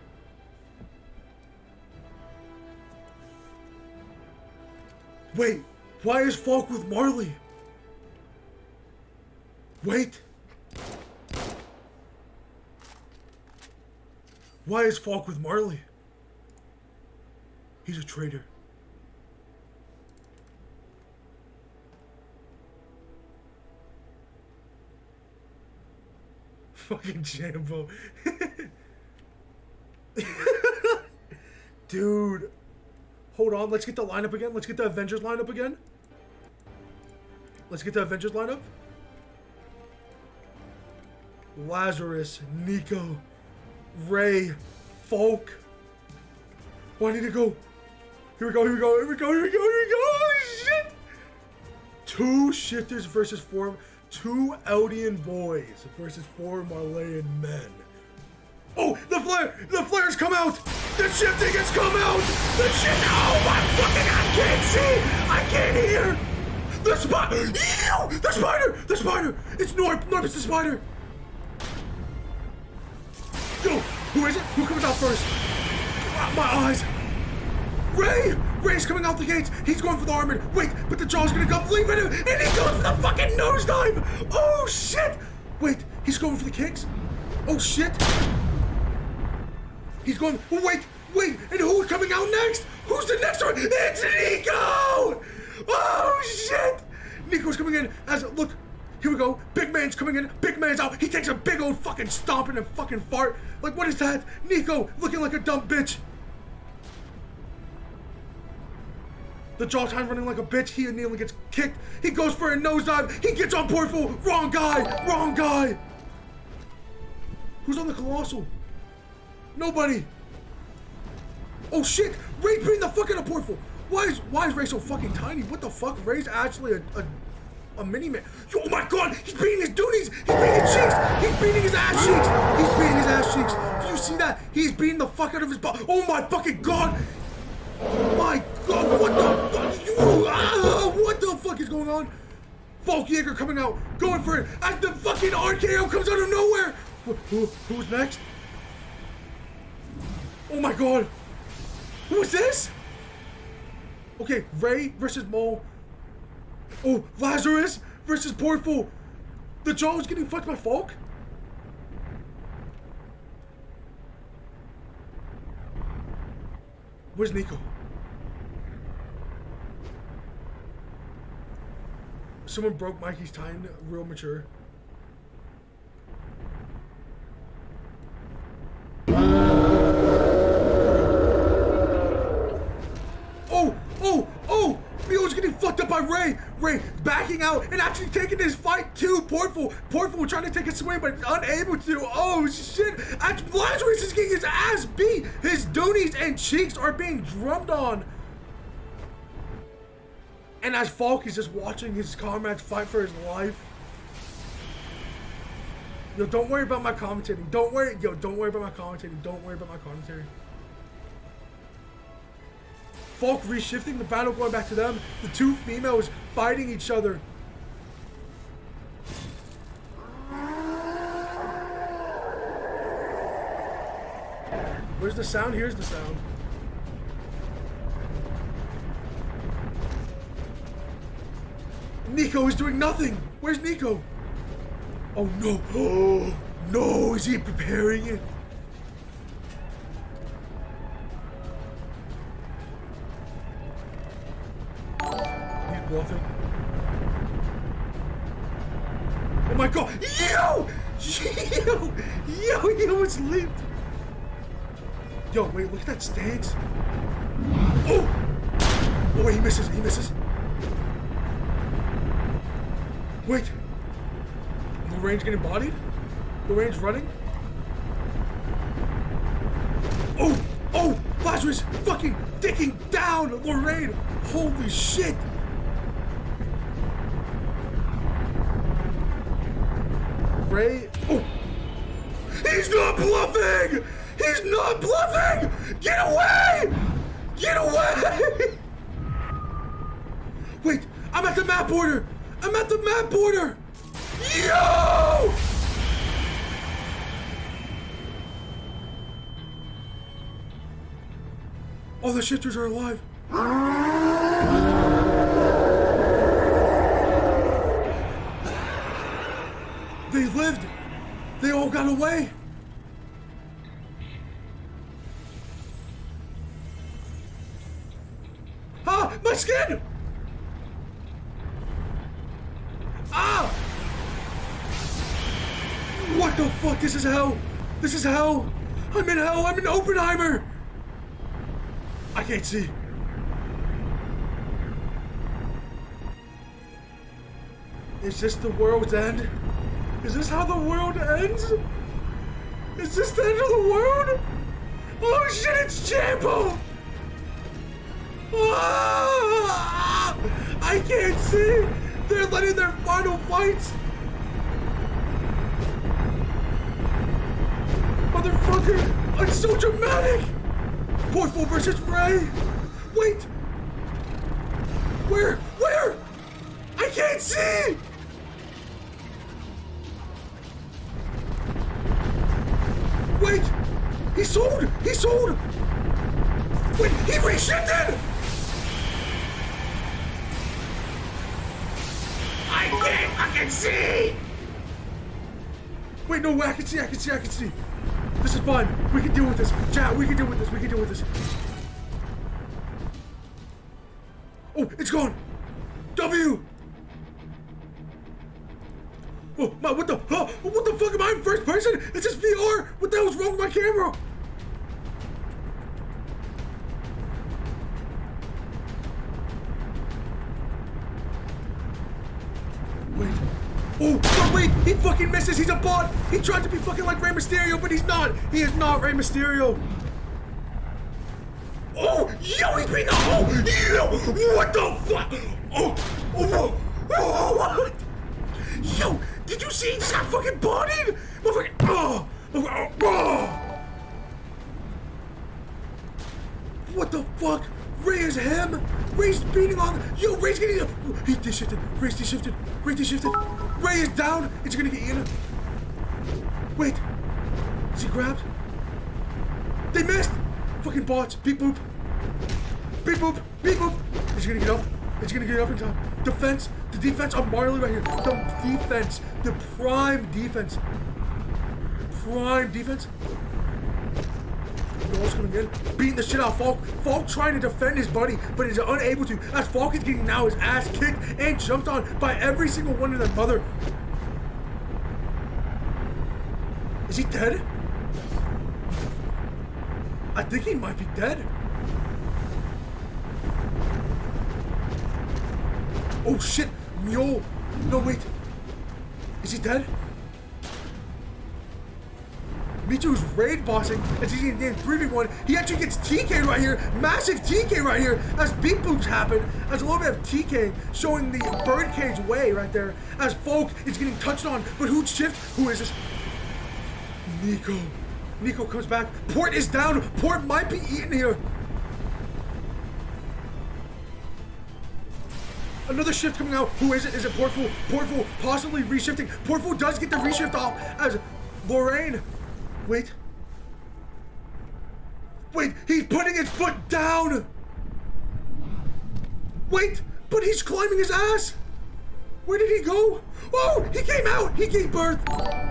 [SPEAKER 2] Wait, why is Falk with Marley? Wait. Why is Falk with Marley? He's a traitor. Fucking Jambo. Dude. Hold on, let's get the lineup again. Let's get the Avengers lineup again. Let's get the Avengers lineup. Lazarus, Nico, Ray, Falk. Oh, I need to go. Here we go, here we go, here we go, here we go, here we go. Oh, shit. Two shifters versus four. Two Eldian boys versus four Marleyan men. Oh, the flare! The flares come out! The shifting has come out! The shit! Oh my fucking! I can't see! I can't hear! The spider! Ew! The spider! The spider! It's Norp! Norp is the spider! Who is it? Who comes out first? Ah, my eyes. Ray! Ray's coming out the gates. He's going for the armored. Wait, but the Jaw's gonna come leave at him, and he goes for the fucking nosedive. Oh shit! Wait, he's going for the kicks. Oh shit! He's going. Oh, wait, wait, and who's coming out next? Who's the next one? It's Nico! Oh shit! Nico's coming in as look. Here we go. Big man's coming in. Big man's out. He takes a big old fucking stomp and a fucking fart. Like, what is that? Nico looking like a dumb bitch. The Jaw time running like a bitch. He nearly gets kicked. He goes for a nosedive. He gets on Portful. Wrong guy. Wrong guy. Who's on the Colossal? Nobody. Oh shit. Ray beating the fuck out of Portful. Why is why is Ray so fucking tiny? What the fuck? Ray's actually a, a A mini man. Oh my god, he's beating his duties. He's beating his cheeks. He's beating his ass cheeks. He's beating his ass cheeks. Do you see that? He's beating the fuck out of his butt. Oh my fucking god. My god, what the fuck? You, ah, what the fuck is going on? Falk Jaeger coming out, going for it as the fucking R K O comes out of nowhere. Who, who, who's next? Oh my god. Who is this? Okay, Ray versus Mo. Oh, Lazarus versus Portful. The Jaw was getting fucked by Falk? Where's Nico? Someone broke Mikey's time, real mature. Oh, oh, oh! Mio's getting fucked up by Ray. Ray backing out and actually taking his fight to Portful. Portful trying to take a swing but unable to. Oh shit! Actually, Lazarus is getting his ass beat. His doonies and cheeks are being drummed on. And as Falk is just watching his comrades fight for his life. Yo, don't worry about my commentating. Don't worry, yo, don't worry about my commentating. Don't worry about my commentary. Falk reshifting the battle, going back to them. The two females fighting each other. Where's the sound? Here's the sound. Nico is doing nothing. Where's Nico? Oh no. Oh no, is he preparing it? Bluffing. Oh my god! Yo! Yo! Yo! He almost leaped! Yo, wait, look at that stance. Oh! Oh wait, he misses, he misses. Wait! Lorraine's getting bodied? Lorraine's running? Oh! Oh! Lazarus fucking dicking down Lorraine! Holy shit! Ray, oh, he's not bluffing! He's not bluffing! Get away! Get away! Wait, I'm at the map border! I'm at the map border! Yo! All the shifters are alive. They lived! They all got away! Ah! My skin! Ah! What the fuck? This is hell! This is hell! I'm in hell! I'm in Oppenheimer! I can't see. Is this the world's end? Is this how the world ends? Is this the end of the world? Oh shit, it's Champo! Ah, I can't see! They're letting their final fights! Motherfucker! It's so dramatic! Portful versus Ray! Wait! Where? Where? I can't see! Wait! sold! He sold! Wait, he reshifted! I can't fucking see! Wait, no, I can see, I can see, I can see. This is fine. We can deal with this. Chat, we can deal with this, we can deal with this. Oh, it's gone! W! Oh, my, what the, huh? What the fuck am I in first person? It's just V R! What the hell's wrong with my camera? Wait. Oh, oh, wait, he fucking misses. He's a bot. He tried to be fucking like Rey Mysterio, but he's not. He is not Rey Mysterio. Oh, yo, he's being the oh, yo, what the fuck? Oh, oh, oh, what? Yo, did you see? He just got fucking bodied. Motherfucking, oh, oh, oh. What the fuck? Ray is him. Ray's beating on. Yo, Ray's getting. He de-shifted. Ray's de-shifted. Ray de-shifted. Ray is down. It's gonna get eaten. Wait. Is he grabbed? They missed. Fucking bots. Beep boop. Beep boop. Beep boop. Is he gonna get up? Is he gonna get up in time? Defense. The defense on Marley right here. The defense. The prime defense. Prime defense. Noah's coming in, beating the shit out of Falk. Falk trying to defend his buddy, but is unable to, as Falk is getting now his ass kicked and jumped on by every single one of their mother. Is he dead? I think he might be dead. Oh shit, Mule. No, wait. Is he dead? Michu's raid bossing as he's in three v one. He actually gets T K'd right here. Massive T K right here as beat boots happen. As a little bit of T K showing the birdcage way right there. As Folk is getting touched on. But who's shift? Who is this? Nico. Nico comes back. Port is down. Port might be eaten here. Another shift coming out. Who is it? Is it Portful? Portful possibly reshifting. Portful does get the reshift off as Lorraine. Wait. Wait, he's putting his foot down! Wait, but he's climbing his ass! Where did he go? Oh, he came out! He gave birth!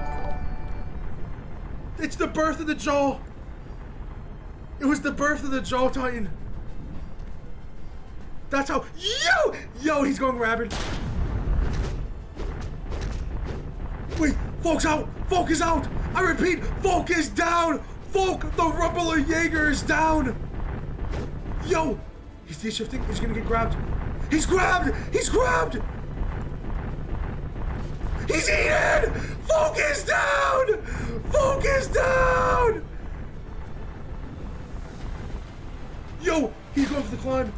[SPEAKER 2] It's the birth of the jaw! It was the birth of the jaw titan! That's how- Yo! Yo, he's going rabid! Wait, Folk's out! Folk is out! I repeat, Folk is down! Folk, the Rumbler Jaeger is down! Yo! He's de-shifting, he's gonna get grabbed. He's grabbed! He's grabbed! He's eaten! Folk is down! Folk is down! Yo! He's going for the climb.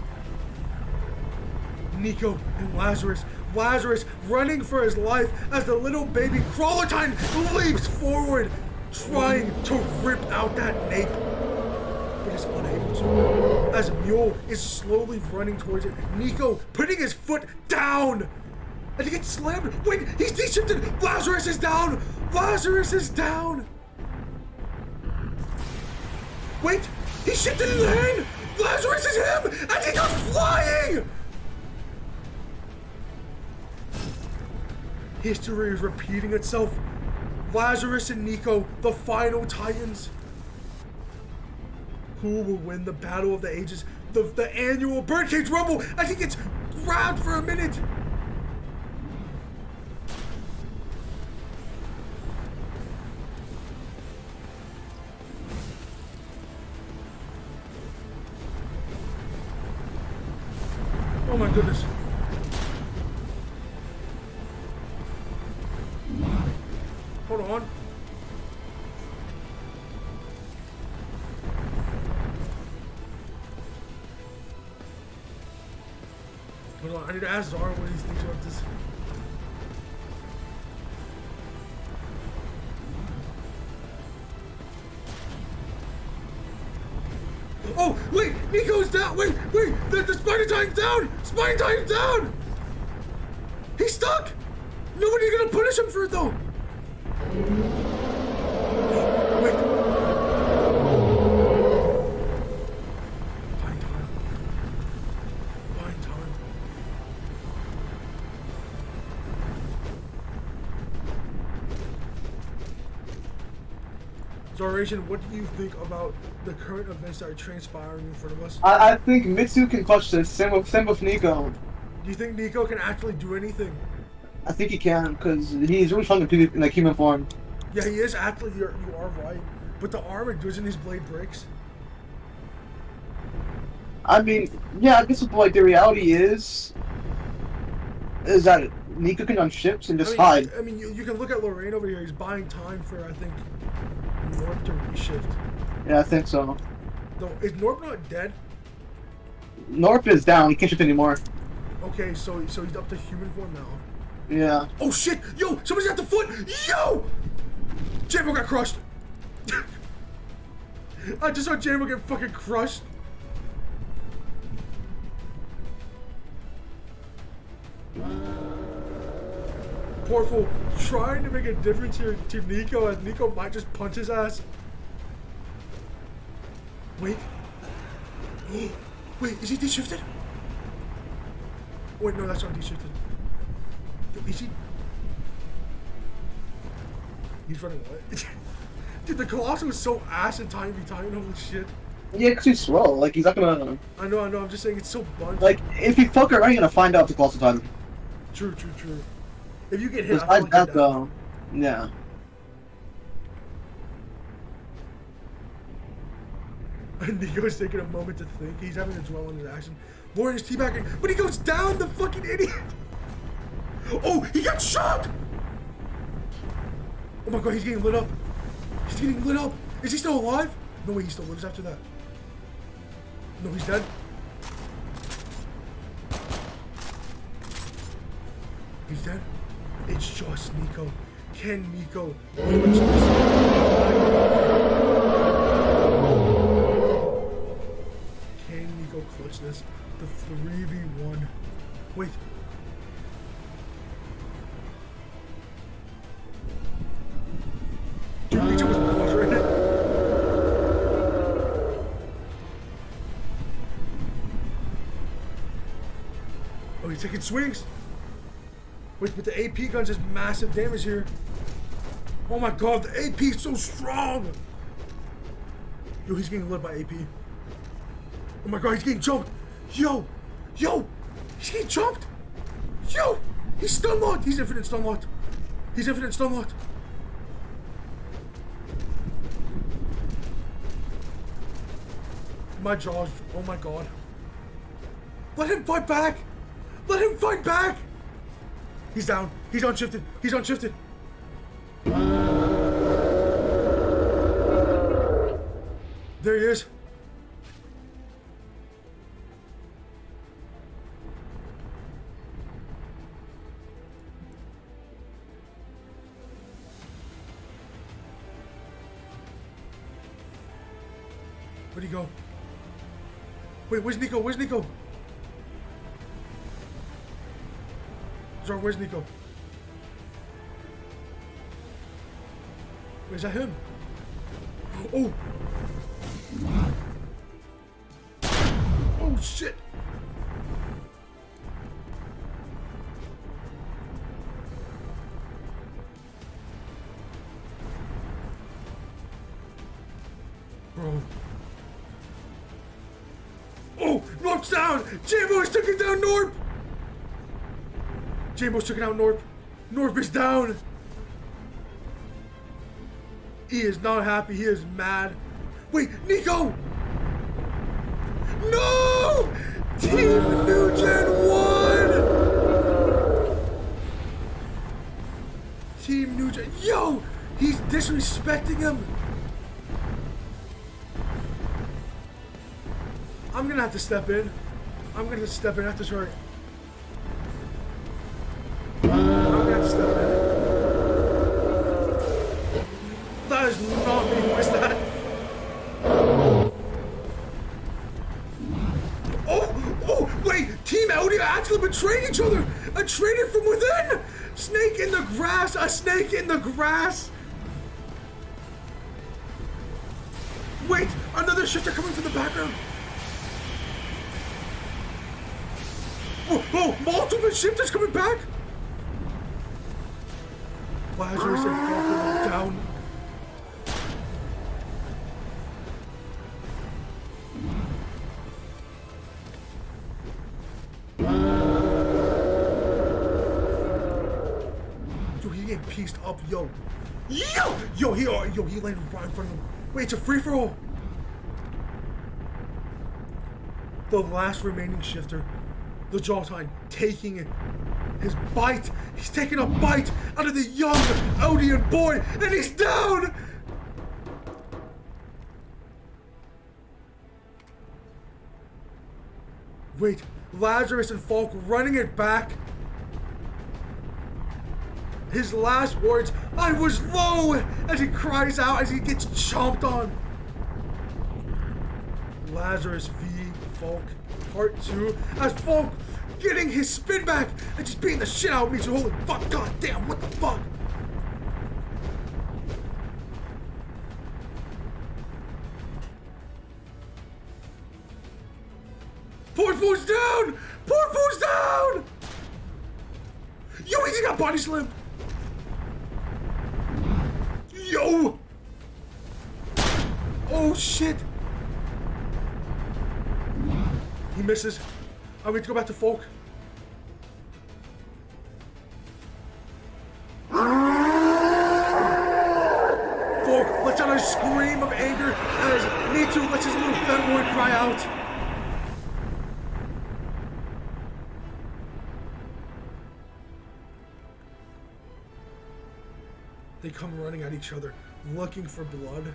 [SPEAKER 2] Nico and Lazarus. Lazarus running for his life as the little baby Crawler Titan leaps forward, trying to rip out that nape, but is unable to. As Mule is slowly running towards it, Nico putting his foot down, and he gets slammed. Wait, he's de-shifted. Lazarus is down. Lazarus is down. Wait, he shifted in the hand. Lazarus is him, and he goes flying. History is repeating itself. Lazarus and Nico, the final Titans. Who will win the Battle of the Ages? The, the annual Birdcage Rumble as he gets grabbed for a minute. Oh my goodness. Hold on. Hold on, I need to ask Zara what he thinks about this. Oh, wait, Nico's down. Wait, wait, the, the Spider Titan's down. Spider Titan's down. He's stuck. Nobody's gonna punish him for it though. Wait. Zaration, what do you think about the current events that are transpiring in front of us?
[SPEAKER 1] I, I think Mitsu can clutch this. Same with, same with Nico.
[SPEAKER 2] Do you think Nico can actually do anything?
[SPEAKER 1] I think he can, because he's really strong in like human form.
[SPEAKER 2] Yeah, he is actually, you're, you are right. But the armor, doesn't his blade breaks?
[SPEAKER 1] I mean, yeah, I guess like the reality is, is that Nico can on ships and just
[SPEAKER 2] I mean,
[SPEAKER 1] hide.
[SPEAKER 2] I mean, you, you can look at Lorraine over here. He's buying time for, I think, Norp to reshift.
[SPEAKER 1] Yeah, I think so.
[SPEAKER 2] Though, is Norp not dead?
[SPEAKER 1] Norp is down. He can't shift anymore.
[SPEAKER 2] Okay, so so he's up to human form now.
[SPEAKER 1] Yeah.
[SPEAKER 2] Oh shit! Yo, somebody's at the foot! Yo! Jambo got crushed! I just saw Jambo get fucking crushed. Poor fool, trying to make a difference here to Nico, as Nico might just punch his ass. Wait. Wait, is he de-shifted? Wait, no, that's not de-shifted. Is he? He's running away. Dude, the Colossal is so ass and tiny tiny, holy shit.
[SPEAKER 1] Yeah, because he's slow. Like, he's not gonna...
[SPEAKER 2] I know, I know, I'm just saying it's so bunched.
[SPEAKER 1] Like, if you fuck around, you're gonna find out the Colossal time.
[SPEAKER 2] True, true, true. If you get hit, I
[SPEAKER 1] Besides
[SPEAKER 2] feel like
[SPEAKER 1] that,
[SPEAKER 2] you're down.
[SPEAKER 1] though, yeah.
[SPEAKER 2] And Nico's taking a moment to think. He's having to dwell on his action. Warrior's teabagging, but he goes down, the fucking idiot! Oh, he got shot! Oh my god, he's getting lit up. He's getting lit up. Is he still alive? No way, he still lives after that. No, he's dead. He's dead. It's just Nico. Can Nico clutch this? Can Nico clutch this? The three v one. Wait. Dude, Nico was buttering it. Oh, he's taking swings. Wait, but the A P gun does massive damage here. Oh my god, the A P is so strong! Yo, he's getting lit by A P. Oh my god, he's getting jumped! Yo! Yo! He's getting jumped! Yo! He's stun locked! He's infinite stun locked! He's infinite stun locked! My jaws, oh my god. Let him fight back! Let him fight back! He's down. He's unshifted. He's unshifted. There he is. Where'd he go? Wait, where's Nico? Where's Nico? Where's Nico? Where's that him? Oh! Oh shit! Bro. Oh! Norp's down! Jambo's took it down, Norp! Jambo's took it out, Norp. Norp is down. He is not happy. He is mad. Wait, Nico! No! Team New Gen won! Team New Gen. Yo! He's disrespecting him. I'm gonna have to step in. I'm gonna step in after sorry. I'm gonna have to step in. That is not me. Who is that? Oh! Oh! Wait! Team Audi actually betrayed each other! A traitor from within! Snake in the grass! A snake in the grass! Wait! Another shifter coming from the background! Oh! Oh! Multiple shifters coming back! Lazarus and Falcon down. pieced up. Yo. Yo! Yo, he, uh, yo, he landed right in front of him. Wait, it's a free-for-all. The last remaining shifter, the Joltine, taking his bite. He's taking a bite out of the young Eldian boy, and he's down! Wait, Lazarus and Falk running it back. His last words, I was low, as he cries out as he gets chomped on. Lazarus v. Falk, part two, as Falk getting his spin back and just beating the shit out of me. So holy fuck, god damn, what the fuck? Poor fool's down! Poor fool's down! Yo, he's got body slam! Yo! Oh shit! He misses. I'm going to go back to Falk. Falk lets out a scream of anger as Nitu lets his little femboy cry out. They come running at each other, looking for blood.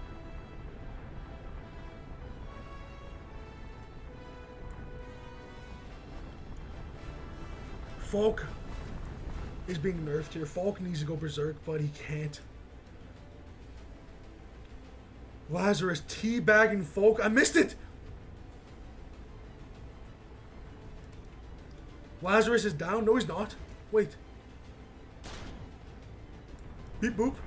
[SPEAKER 2] Falk is being nerfed here. Falk needs to go berserk, but he can't. Lazarus teabagging Falk. I missed it! Lazarus is down. No, he's not. Wait. Beep boop.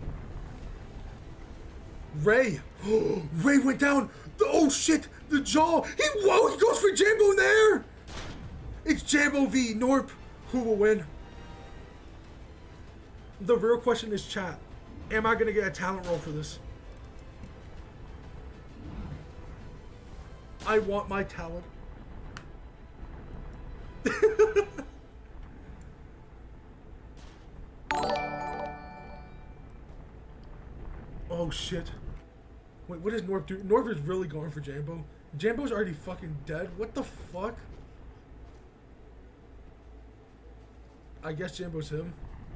[SPEAKER 2] Ray. Ray went down. Oh shit. The jaw. He, whoa, he goes for Jambo in there. It's Jambo v Norp. Who will win? The real question is, chat, am I going to get a talent roll for this? I want my talent. Oh shit. Wait, what is Norp doing? Norp is really going for Jambo. Jambo's already fucking dead. What the fuck? I guess Jambo's him.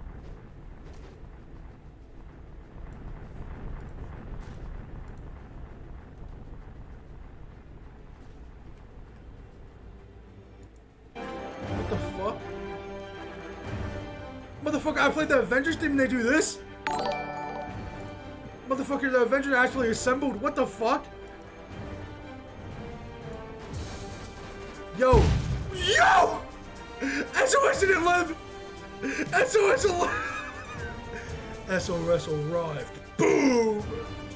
[SPEAKER 2] What the fuck? Motherfucker, I played the Avengers team and they do this? Motherfucker, the Avengers actually assembled. What the fuck? Yo! Yo! S O S didn't live! S O S alive! S O S arrived. Boom!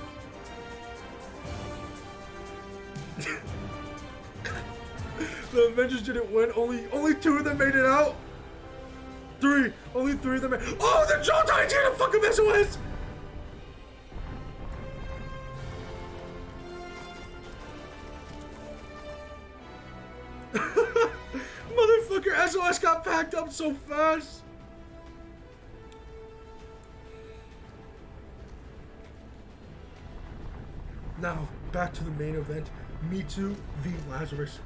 [SPEAKER 2] The Avengers didn't win. Only only two of them made it out. Three. Only three of them made Oh, the Joltine's here to fuck up S O S! Motherfucker, S O S got packed up so fast. Now, back to the main event. Mitsu v Lazarus.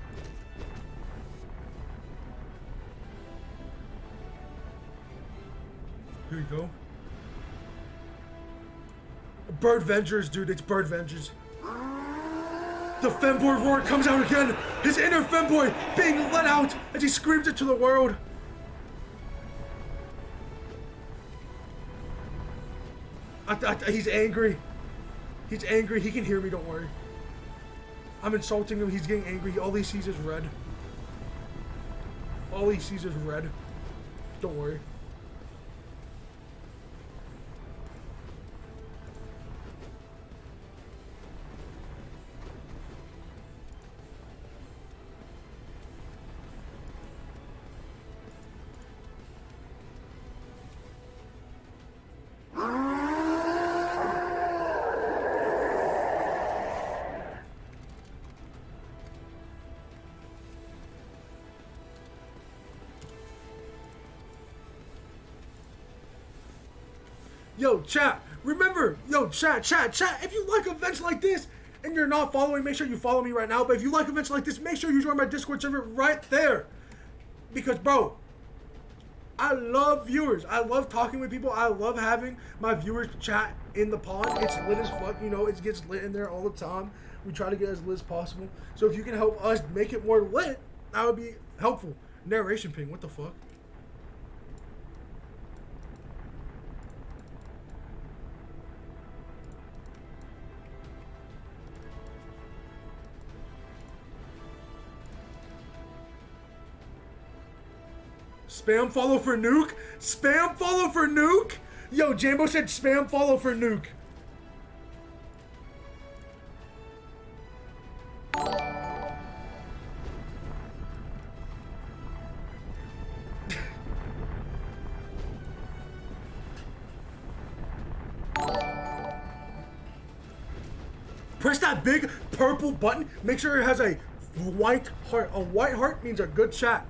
[SPEAKER 2] Here you go. Bird Vengers, dude. It's Bird Vengers. The femboy roar comes out again. His inner femboy being let out as he screams it to the world. I, I, he's angry. He's angry. He can hear me. Don't worry. I'm insulting him. He's getting angry. All he sees is red. All he sees is red. Don't worry. Yo, chat. Remember, yo, chat, chat, chat. If you like events like this and you're not following, make sure you follow me right now. But if you like events like this, make sure you join my Discord server right there. Because, bro, I love viewers. I love talking with people. I love having my viewers chat in the pod. It's lit as fuck. You know, it gets lit in there all the time. We try to get as lit as possible. So if you can help us make it more lit, that would be helpful. Narration ping. What the fuck? Spam follow for Nuke? Spam follow for Nuke? Yo, Jambo said spam follow for Nuke. Press that big purple button. Make sure it has a white heart. A white heart means a good chat.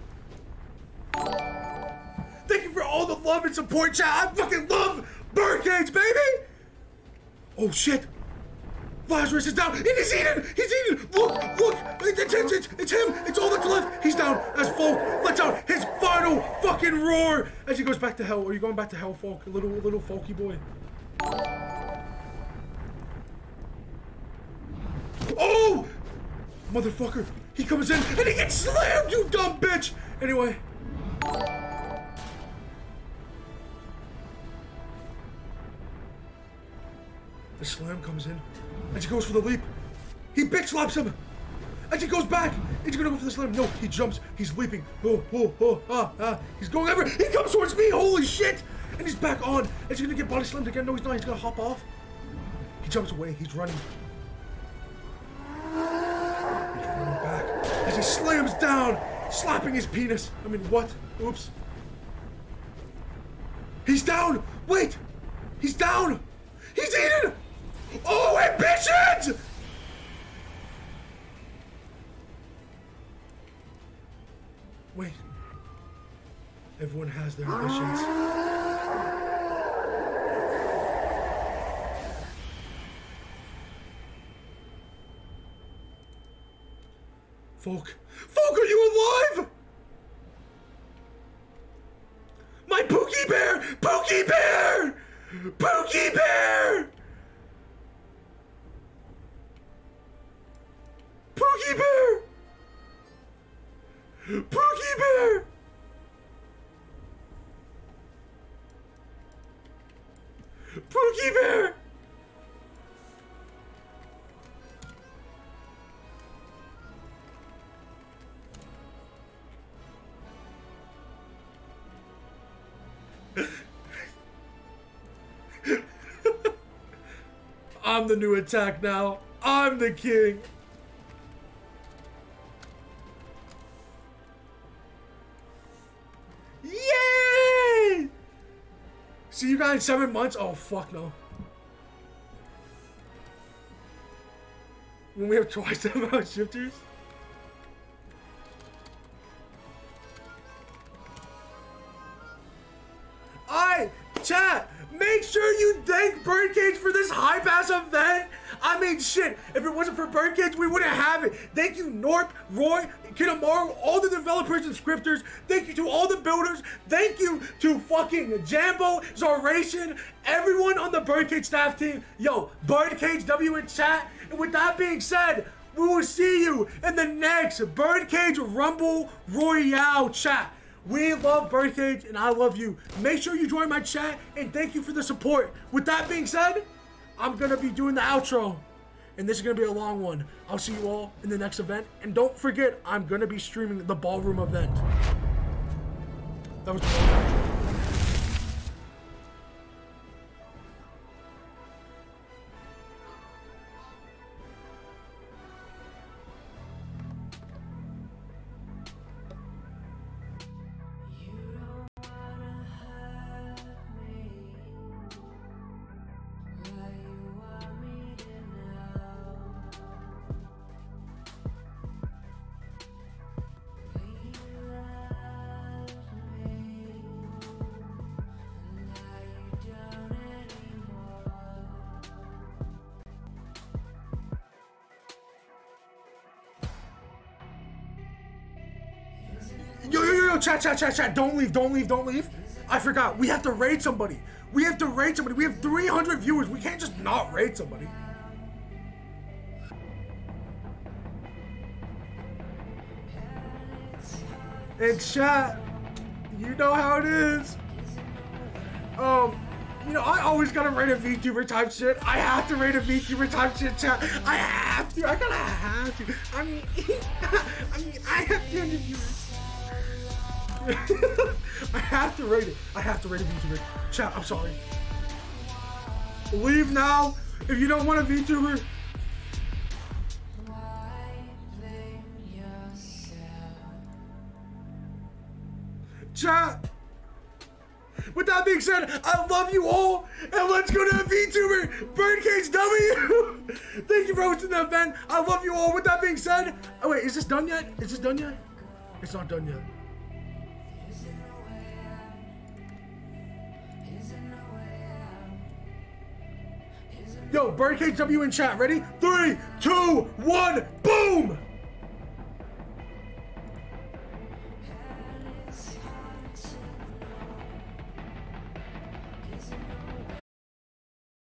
[SPEAKER 2] Thank you for all the love and support, chat. I fucking love Birdcage, baby. Oh shit. Lazarus is down. And he's eating. He's eating. Look, look. It's, it's, it's, it's him. It's all that's left. He's down as Folk lets out his final fucking roar as he goes back to hell. Are you going back to hell, Folk? Little, little Folky boy. Oh! Motherfucker. He comes in and he gets slammed, you dumb bitch. Anyway. The slam comes in, and she goes for the leap. He big slaps him, and she goes back. And she's gonna go for the slam. No, he jumps. He's leaping. Oh, oh, oh, ah, ah. He's going ever. He comes towards me. Holy shit! And he's back on. And she's gonna get body slammed again. No, he's not. He's gonna hop off. He jumps away. He's running. He's running back as he slams down, slapping his penis. I mean, what? Oops. He's down. Wait. He's down. He's eating. Oh, ambitions! Wait. Everyone has their ambitions. Folk. Folk, are you alive? My Pookie Bear! Pookie Bear! Pookie Bear! Pookie Bear! Pookie Bear! Pookie Bear! I'm the new attack now. I'm the king. Yay! See you guys in seven months? Oh, fuck no. When we have twice the amount of shifters? Alright, chat, make sure you thank Birdcage for this hype-ass event. I mean, shit, if it wasn't for Birdcage, we wouldn't have it. Thank you, Norp, Roy, Kinamaru, all the developers and scripters. Thank you to all the builders. Thank you to fucking Jambo, Zaration, everyone on the Birdcage staff team. Yo, Birdcage W in chat. And with that being said, we will see you in the next Birdcage Rumble Royale chat. We love Birdcage, and I love you. Make sure you join my chat, and thank you for the support. With that being said, I'm going to be doing the outro, and this is going to be a long one. I'll see you all in the next event, and don't forget, I'm going to be streaming the ballroom event. That was the outro. yo, chat, chat, chat, chat. Don't leave, don't leave, don't leave. I forgot. We have to raid somebody. We have to raid somebody. We have three hundred viewers. We can't just not raid somebody. And chat, you know how it is. Um, you know, I always gotta rate a VTuber type shit. I have to rate a VTuber type shit, chat. I have to. I gotta have to. I mean, I mean, I have two hundred viewers. I have to rate it. I have to rate a VTuber. Chat, I'm sorry. Leave now if you don't want a VTuber. Chat. With that being said, I love you all, and let's go to a VTuber, Birdcage W. Thank you for hosting the event. I love you all. With that being said, oh wait, is this done yet? Is this done yet? It's not done yet. Yo, Birdcage W in chat. Ready? Three, two, one, boom!